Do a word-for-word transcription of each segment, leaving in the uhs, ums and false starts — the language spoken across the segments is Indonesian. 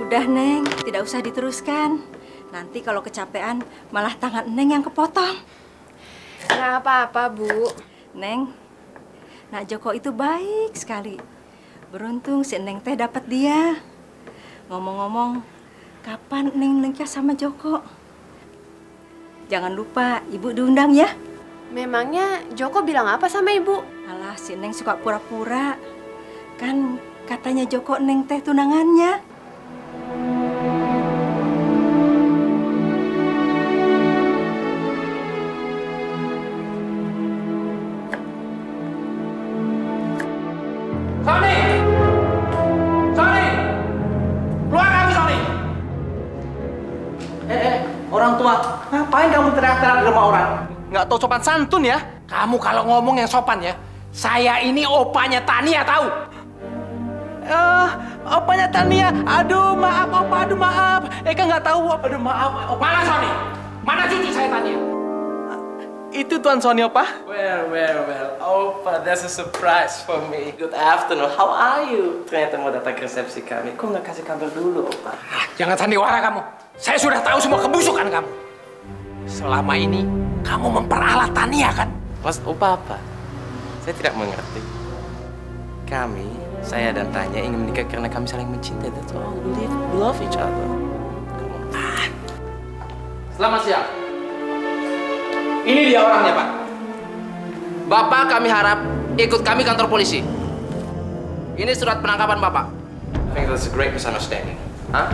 Udah, Neng. Tidak usah diteruskan. Nanti kalau kecapean, malah tangan Neng yang kepotong. Nggak apa-apa, Bu. Neng, Nak Joko itu baik sekali. Beruntung si Neng teh dapat dia. Ngomong-ngomong, kapan Neng nikah sama Joko? Jangan lupa, Ibu diundang ya. Memangnya Joko bilang apa sama Ibu? Alah, si Neng suka pura-pura. Kan katanya Joko Neng teh tunangannya. Sony! Sony! Keluar kamu, Sony! Eh, eh, orang tua, ngapain kamu teriak-teriak di rumah orang? Nggak tahu sopan santun ya? Kamu kalau ngomong yang sopan ya, saya ini opanya Tania, tahu? Eh, opanya Tania, aduh maaf opa, aduh maaf. Eka nggak tahu, aduh maaf. Opa. Mana Sony? Mana cucu saya tanya? Itu Tuan Sony, Opa. Well, well, well. Opa, that's a surprise for me. Good afternoon. How are you? Ternyata mau datang ke resepsi kami. Kok nggak kasih kabar dulu, Opa? Ah, jangan sandiwara kamu. Saya sudah tahu semua kebusukan kamu. Selama ini, kamu memperalat Tania, kan? Maksud Opa apa? Saya tidak mengerti. Kami, saya dan Tania ingin menikah karena kami saling mencintai. That's all. We live, we love each other. Ah. Selamat siang. Ini dia orangnya, Pak. Bapak kami harap ikut kami kantor polisi. Ini surat penangkapan Bapak. I think that's a great misunderstanding. Hah?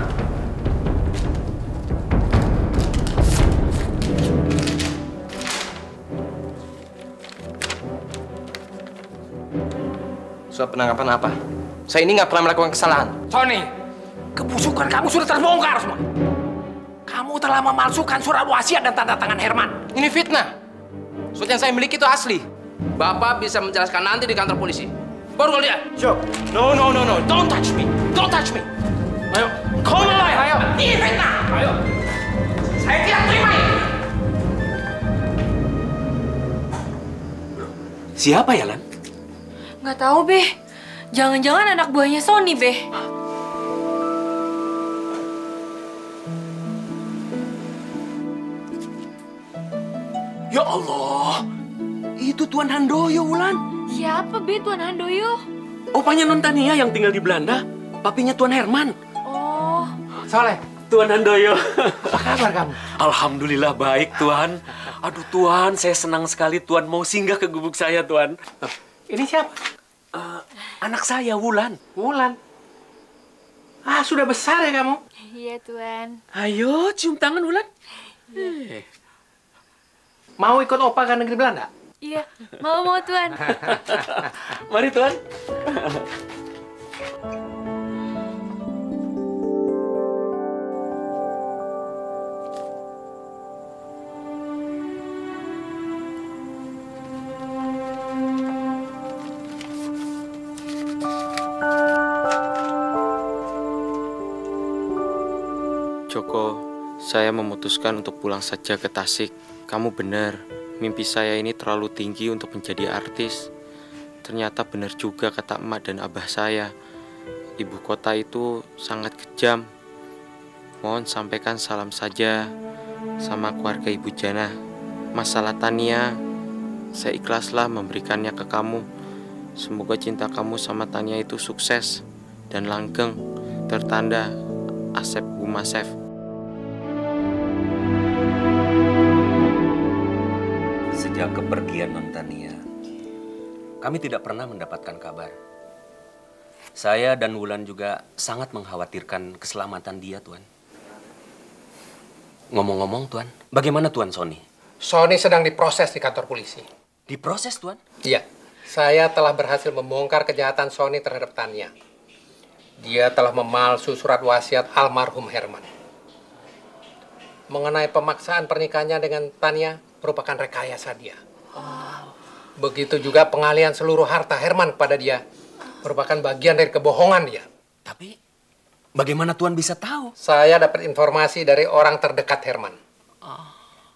Surat penangkapan apa? Saya ini nggak pernah melakukan kesalahan. Sony, kebusukan kamu sudah terbongkar semua. Kamu telah memalsukan surat wasiat dan tanda tangan Herman. Ini fitnah. Surat yang saya miliki itu asli. Bapak bisa menjelaskan nanti di kantor polisi. Baru lihat. Sure. No, no, no, no. Don't touch me. Don't touch me. Ayo. Kau mulai. Ayo. Ini fitnah. Ayo. Saya tidak terima ini. Siapa ya, Lan? Nggak tahu, Be. Jangan-jangan anak buahnya Sony, Be. Ya Allah, itu Tuan Handoyo, Wulan. Siapa, Be, Tuan Handoyo? Opanya Non Tania yang tinggal di Belanda, papinya Tuan Herman. Oh. Soleh, Tuan Handoyo. apa kabar kamu? Alhamdulillah baik, Tuan. Aduh, Tuan, saya senang sekali Tuan mau singgah ke gubuk saya, Tuan. Ini siapa? Uh, anak saya, Wulan. Wulan. Ah, sudah besar ya kamu? Iya, Tuan. Ayo, cium tangan, Wulan. Eh. Mau ikut Opa ke negeri Belanda? Iya, mau-mau, Tuan. Mari, Tuan. Joko, saya memutuskan untuk pulang saja ke Tasik. Kamu benar, mimpi saya ini terlalu tinggi untuk menjadi artis. Ternyata benar juga kata emak dan abah saya. Ibu kota itu sangat kejam. Mohon sampaikan salam saja sama keluarga Ibu Jana. Masalah Tania, saya ikhlaslah memberikannya ke kamu. Semoga cinta kamu sama Tania itu sukses dan langgeng. Tertanda Asep Gumasef. Sejak kepergian Non Tania, kami tidak pernah mendapatkan kabar. Saya dan Wulan juga sangat mengkhawatirkan keselamatan dia, Tuan. Ngomong-ngomong, Tuan, bagaimana Tuan Sony? Sony sedang diproses di kantor polisi. Diproses, Tuan? Iya, saya telah berhasil membongkar kejahatan Sony terhadap Tania. Dia telah memalsu surat wasiat almarhum Herman. Mengenai pemaksaan pernikahannya dengan Tania, merupakan rekayasa dia. Oh. Begitu juga pengalihan seluruh harta Herman kepada dia, merupakan bagian dari kebohongan dia. Tapi, bagaimana Tuan bisa tahu? Saya dapat informasi dari orang terdekat Herman. Oh.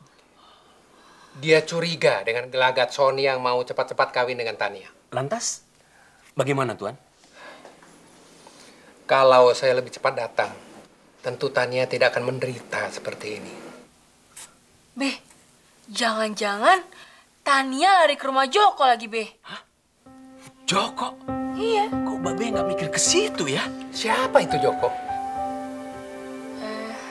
Dia curiga dengan gelagat Sony yang mau cepat-cepat kawin dengan Tania. Lantas, bagaimana Tuan? Kalau saya lebih cepat datang, tentu Tania tidak akan menderita seperti ini. Be, jangan-jangan Tania lari ke rumah Joko lagi, Be. Hah? Joko? Iya. Kok Babe nggak mikir ke situ ya? Siapa itu Joko? Eh,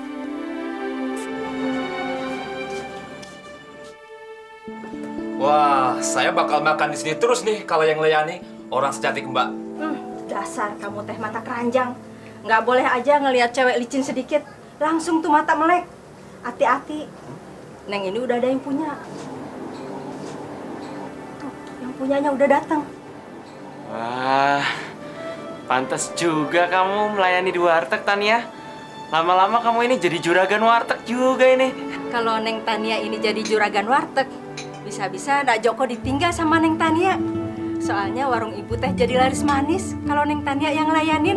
Wah, saya bakal makan di sini terus nih kalau yang layani orang secantik Mbak. Hmm, dasar kamu teh mata keranjang. Nggak boleh aja ngelihat cewek licin sedikit, langsung tuh mata melek. Hati-hati. Neng ini udah ada yang punya. Tuh, yang punyanya udah datang. Wah, pantas juga kamu melayani di warteg, Tania. Lama-lama kamu ini jadi juragan warteg juga ini. Kalau Neng Tania ini jadi juragan warteg, bisa-bisa Ndak Joko ditinggal sama Neng Tania. Soalnya warung ibu teh jadi laris manis kalau Neng Tania yang ngelayanin.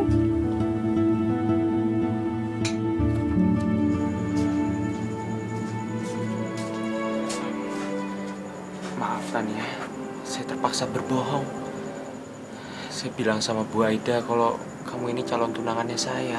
Maaf, Tania. Saya terpaksa berbohong. Saya bilang sama Bu Aida kalau kamu ini calon tunangannya saya.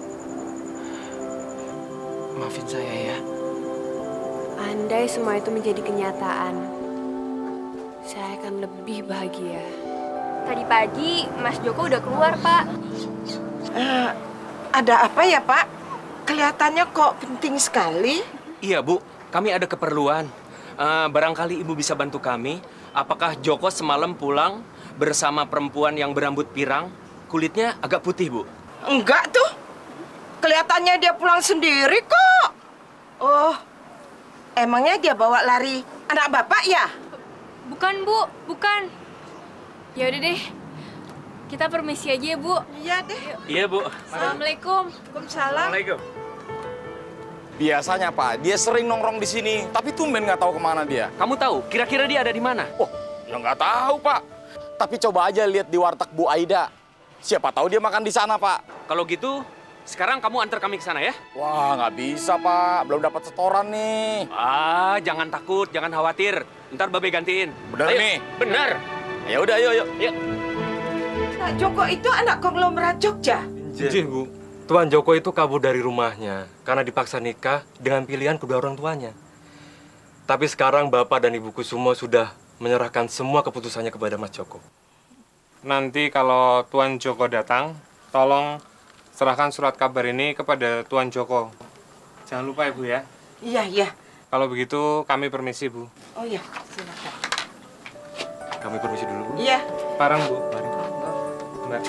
Maafin saya ya. Andai semua itu menjadi kenyataan, saya akan lebih bahagia. Tadi pagi Mas Joko udah keluar, Pak. Uh, ada apa ya, Pak? Kelihatannya kok penting sekali. Iya, Bu. Kami ada keperluan. Uh, barangkali Ibu bisa bantu kami. Apakah Joko semalam pulang bersama perempuan yang berambut pirang, kulitnya agak putih, Bu? Enggak tuh. Kelihatannya dia pulang sendiri kok. Oh, emangnya dia bawa lari anak Bapak ya? Bukan, Bu. Bukan. Ya udah deh. Kita permisi aja ya, Bu. Iya deh. Iya, Bu. Assalamualaikum. Waalaikumsalam. Assalamualaikum. Biasanya Pak, dia sering nongkrong di sini, tapi tumben nggak tahu kemana dia. Kamu tahu kira-kira dia ada di mana? Oh, ya nggak tahu Pak. Tapi coba aja lihat di warteg Bu Aida. Siapa tahu dia makan di sana Pak. Kalau gitu, sekarang kamu antar kami ke sana ya. Wah, nggak bisa Pak, belum dapat setoran nih. Ah, jangan takut, jangan khawatir. Ntar Babe gantiin. Bener Ayo, nih. Bener. Ya udah, ayo, ayo. Yuk. Nah, Joko itu anak konglomerat Jogja. Jih, Bu. Tuan Joko itu kabur dari rumahnya karena dipaksa nikah dengan pilihan kedua orang tuanya. Tapi sekarang Bapak dan Ibu Kusumo sudah menyerahkan semua keputusannya kepada Mas Joko. Nanti kalau Tuan Joko datang, tolong serahkan surat kabar ini kepada Tuan Joko. Jangan lupa Ibu ya. Iya, iya. Kalau begitu kami permisi, Bu. Oh iya, silakan. Kami permisi dulu, Bu. Iya. Bareng, Bu. Mari. Mbak.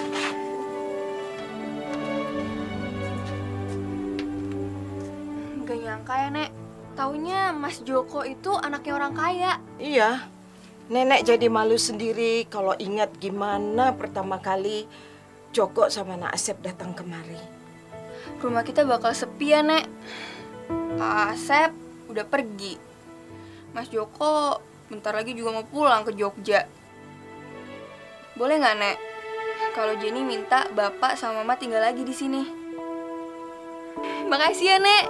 Gak nyangka ya, Nek. Taunya Mas Joko itu anaknya orang kaya. Iya. Nenek jadi malu sendiri kalau ingat gimana pertama kali Joko sama Nak Asep datang kemari. Rumah kita bakal sepi ya, Nek. Pak Asep udah pergi. Mas Joko bentar lagi juga mau pulang ke Jogja. Boleh nggak, Nek? Kalau Jenny minta Bapak sama Mama tinggal lagi di sini. Makasih ya, Nek.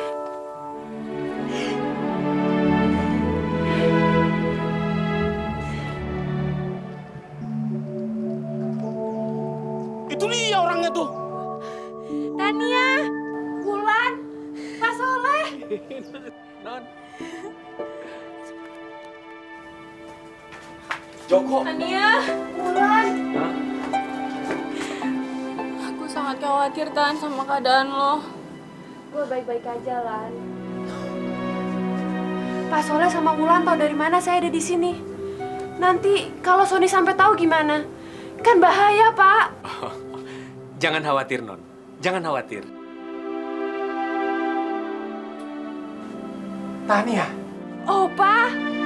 Itu dia orangnya tuh. Tania, Wulan, Pak Soleh. Non. Joko. Tania, Wulan. Aku sangat khawatir, Tan, sama keadaan lo. Gue baik-baik aja, Lan. Pak Soleh sama Wulan tahu dari mana saya ada di sini. Nanti kalau Sony sampai tahu gimana? Kan bahaya, Pak. Jangan khawatir, Non. Jangan khawatir. Tania. Opa.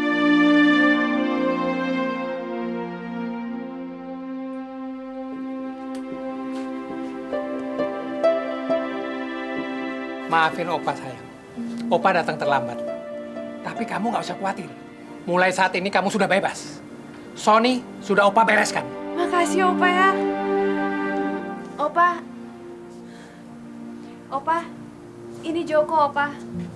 Maafin Opa sayang. Opa datang terlambat. Tapi kamu nggak usah khawatir. Mulai saat ini kamu sudah bebas. Sony sudah Opa bereskan. Makasih, Opa ya. Opa. Opa. Ini Joko, Opa.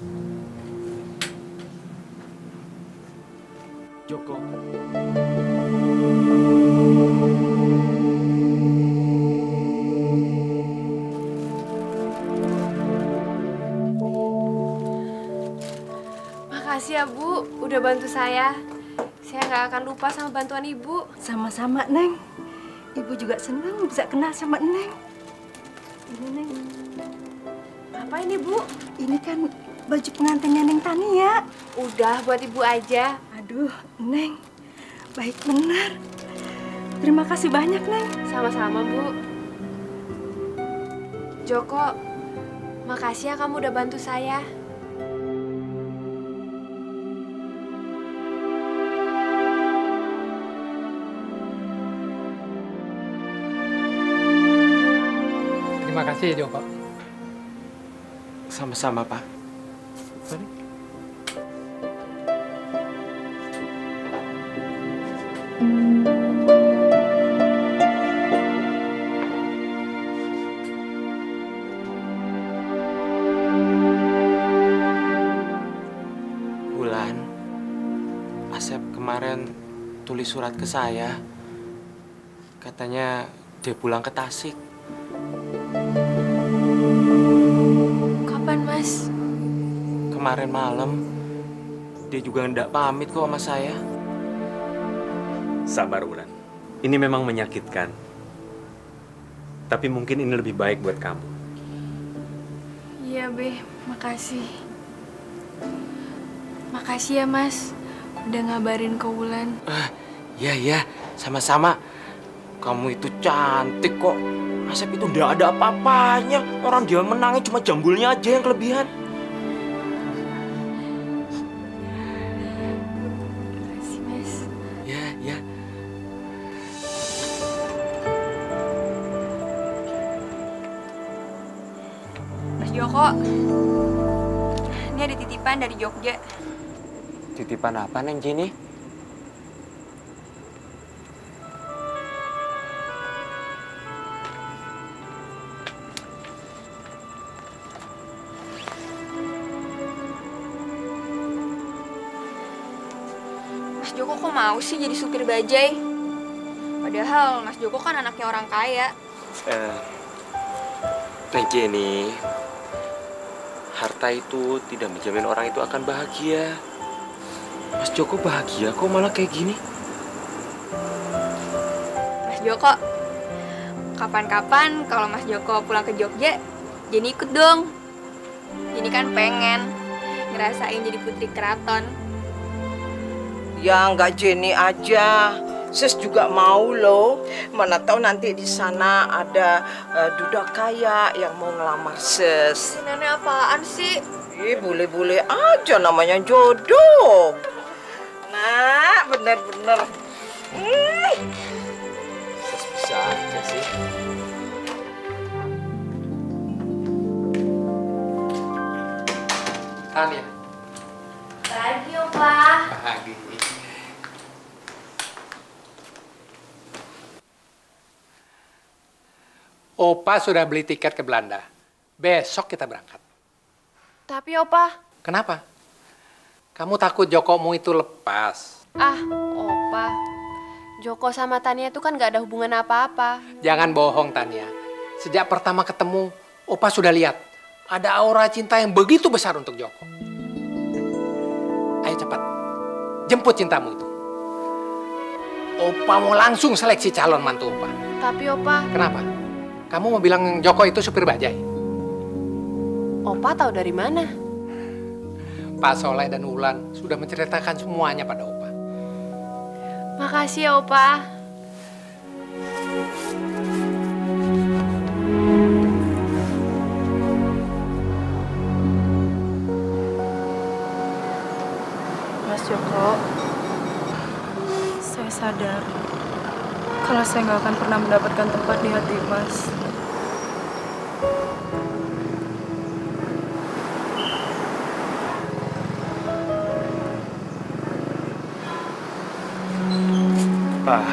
Joko. Makasih ya, Bu. Udah bantu saya. Saya nggak akan lupa sama bantuan Ibu. Sama-sama, Neng. Ibu juga senang bisa kenal sama Neng. Ini, Neng. Apa ini, Bu? Ini kan baju pengantinnya Neng Tania. Udah, buat Ibu aja. Aduh, Neng. Baik benar. Terima kasih banyak, Neng. Sama-sama, Bu. Joko, makasih ya kamu udah bantu saya. Terima kasih, Joko. Sama-sama, Pak. Mari. Wulan, Asep kemarin tulis surat ke saya. Katanya dia pulang ke Tasik. Kapan, Mas? Kemarin malam, dia juga ndak pamit kok sama saya. Sabar, Wulan. Ini memang menyakitkan. Tapi mungkin ini lebih baik buat kamu. Iya, Be. Makasih. Makasih ya, Mas. Udah ngabarin ke Wulan. Ah, ya ya, sama-sama. Kamu itu cantik kok. Asep itu ndak ada apa-apanya. Orang dia menangnya cuma jambulnya aja yang kelebihan. Makasih, Mas. Ya, ya. Mas Joko, ini ada titipan dari Jogja. Titipan apa, Neng Jenny? Mas Joko kok mau sih jadi supir bajai? Padahal Mas Joko kan anaknya orang kaya. Eh, Neng Jenny, harta itu tidak menjamin orang itu akan bahagia. Mas Joko bahagia kok malah kayak gini. Mas Joko, kapan-kapan kalau Mas Joko pulang ke Jogja, Jenny ikut dong. Jenny kan pengen ngerasain jadi putri keraton. Ya nggak Jenny aja, Sis juga mau loh. Mana tahu nanti di sana ada uh, duda kaya yang mau ngelamar Sis. Nenek apaan sih? Ih, boleh-boleh aja, namanya jodoh. Nah, bener-bener. Hmm. Sis bisa aja sih. Tania. Pagi, Opa. Pagi. Opa sudah beli tiket ke Belanda. Besok kita berangkat. Tapi, Opa. Kenapa? Kamu takut Jokomu itu lepas. Ah, Opa. Joko sama Tania itu kan gak ada hubungan apa-apa. Jangan bohong, Tania. Sejak pertama ketemu, Opa sudah lihat. Ada aura cinta yang begitu besar untuk Joko. Ayo cepat, jemput cintamu itu. Opa mau langsung seleksi calon mantu Opa. Tapi, Opa. Kenapa? Kamu mau bilang Joko itu supir bajai? Opa tahu dari mana? Pak Soleh dan Wulan sudah menceritakan semuanya pada Opa. Makasih ya, Opa. Mas Joko, saya sadar kalau saya nggak akan pernah mendapatkan tempat di hati Mas. Ah.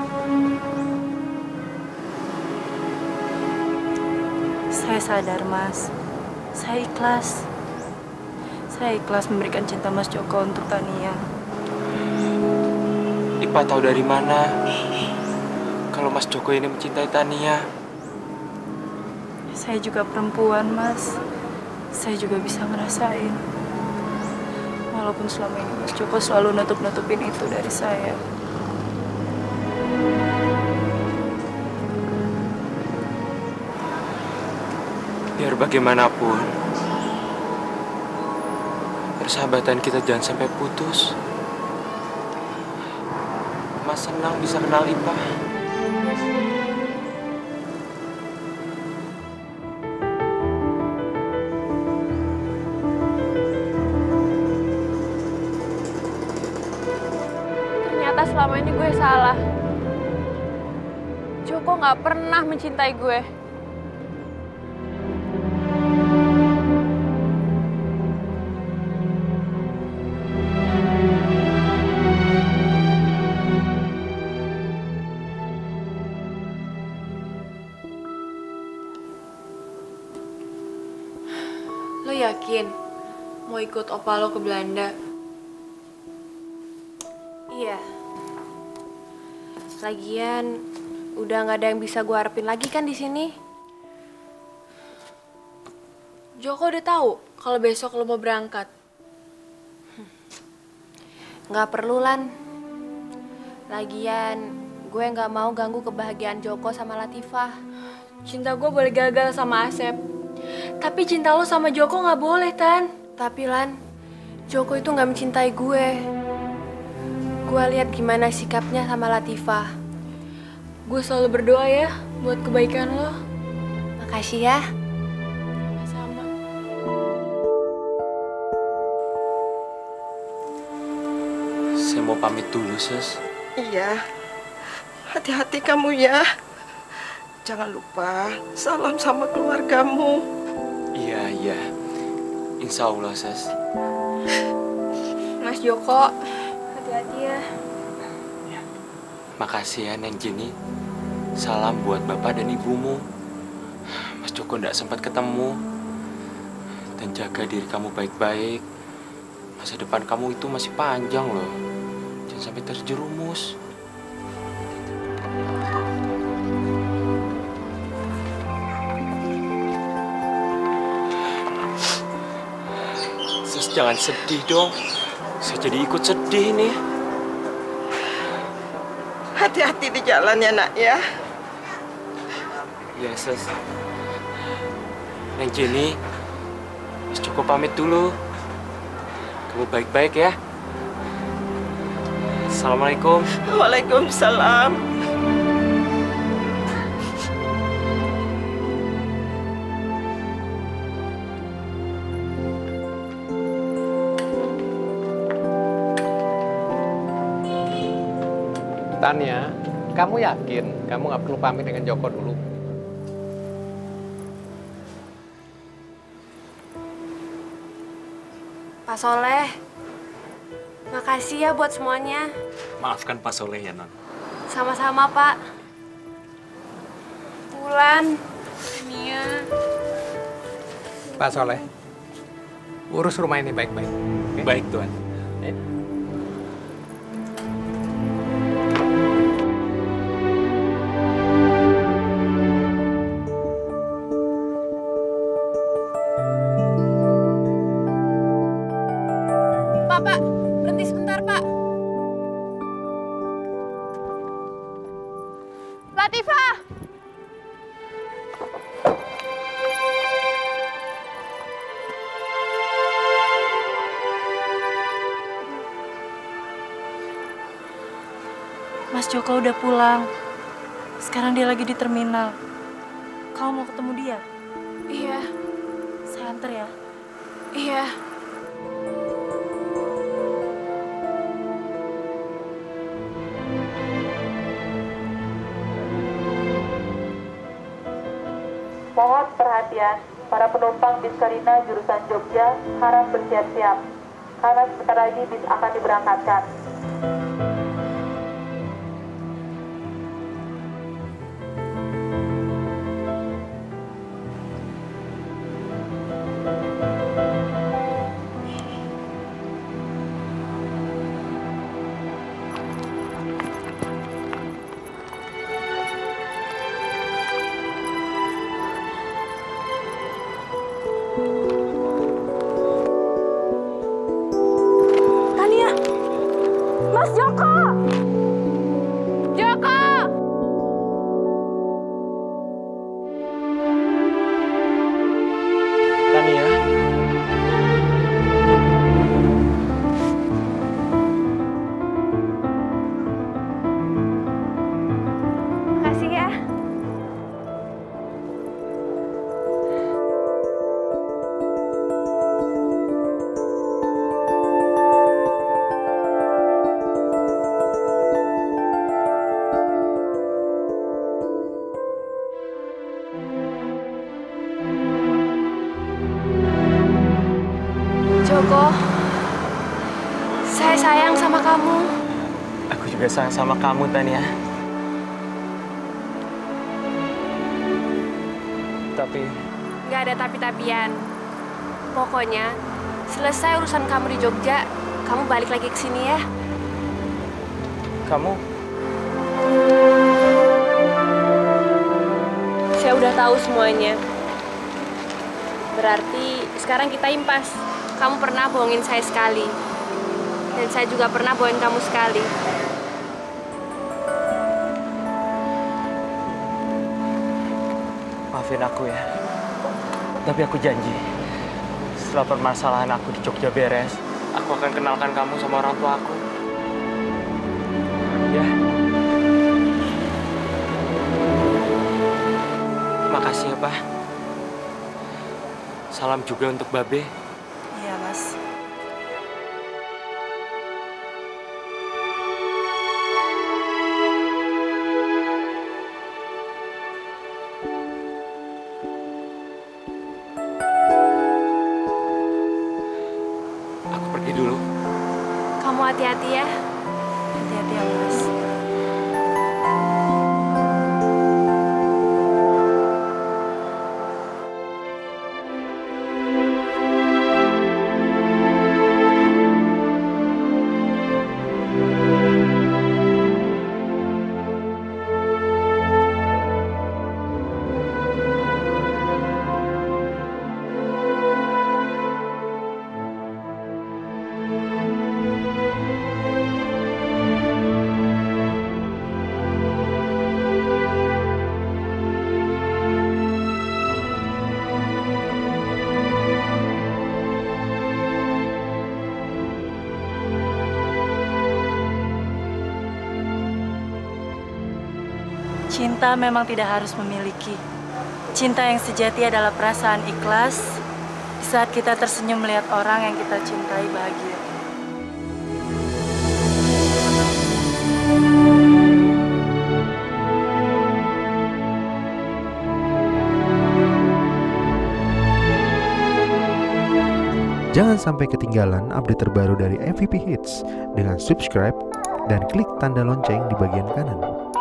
Saya sadar, Mas. Saya ikhlas. Saya ikhlas memberikan cinta Mas Joko untuk Tania. Ipa tahu dari mana kalau Mas Joko ini mencintai Tania? Saya juga perempuan, Mas. Saya juga bisa ngerasain. Walaupun selama ini Mas Joko selalu nutup-nutupin itu dari saya. Biar bagaimanapun, persahabatan kita jangan sampai putus. Mas senang bisa kenal Ipa. Ternyata selama ini gue salah. Joko nggak pernah mencintai gue. Lo yakin mau ikut opa lo ke Belanda? Iya. Lagian udah nggak ada yang bisa gue harapin lagi kan di sini. Joko udah tahu kalau besok lo mau berangkat. Nggak perlu, Lan. Lagian gue nggak mau ganggu kebahagiaan Joko sama Latifah. Cinta gue boleh gagal sama Asep, tapi cinta lo sama Joko nggak boleh, Tan. Tapi, Lan, Joko itu nggak mencintai gue. Gue lihat gimana sikapnya sama Latifah. Gue selalu berdoa ya buat kebaikan lo. Makasih ya. Sama-sama. Saya mau pamit dulu, Sus. Iya. Hati-hati kamu ya. Jangan lupa salam sama keluargamu. Iya, iya. Insya Allah, Sus. Mas Joko, hati-hati ya. Makasih ya, Neng Jenny. Salam buat bapak dan ibumu. Mas Joko nggak sempat ketemu. Dan jaga diri kamu baik-baik. Masa depan kamu itu masih panjang loh. Jangan sampai terjerumus. Sus, jangan sedih dong. Saya jadi ikut sedih nih. Hati-hati di jalan ya, nak ya. Ya, Sus. Neng Jenny, Mas Joko pamit dulu. Kamu baik-baik ya. Assalamualaikum. Waalaikumsalam. Tania, kamu yakin kamu nggak perlu pamit dengan Joko dulu? Pak Soleh, makasih ya buat semuanya. Maafkan Pak Soleh ya, Non. Sama-sama, Pak. Bulan, Mia. Pak Soleh, urus rumah ini baik-baik. Okay? Baik, Tuan. Eh. Pak, Pak, berhenti sebentar, Pak. Latifah! Mas Joko udah pulang. Sekarang dia lagi di terminal. Kamu mau ketemu dia? Iya. Saya antar ya. Iya. Mohon perhatian, para penumpang bis Karina jurusan Jogja harap bersiap-siap, karena sebentar lagi bis akan diberangkatkan. Mas Joko! Joko! Tania. Makasih ya. Joko, saya sayang sama kamu. Aku juga sayang sama kamu, Tania. Tapi Gak ada tapi-tapian. Pokoknya, selesai urusan kamu di Jogja, kamu balik lagi ke sini ya. kamu Saya udah tahu semuanya. Berarti sekarang kita impas. Kamu pernah bohongin saya sekali. Dan saya juga pernah bohongin kamu sekali. maafin aku ya. Tapi aku janji, setelah permasalahan aku di Jogja beres, aku akan kenalkan kamu sama orang tua aku. Ya. Makasih ya, Pak. Salam juga untuk Babe. Iya, Mas. Aku pergi dulu. Kamu hati-hati ya. Hati-hati ya, Mas. Cinta memang tidak harus memiliki. Cinta yang sejati adalah perasaan ikhlas di saat kita tersenyum melihat orang yang kita cintai bahagia. Jangan sampai ketinggalan update terbaru dari M V P Hits dengan subscribe dan klik tanda lonceng di bagian kanan.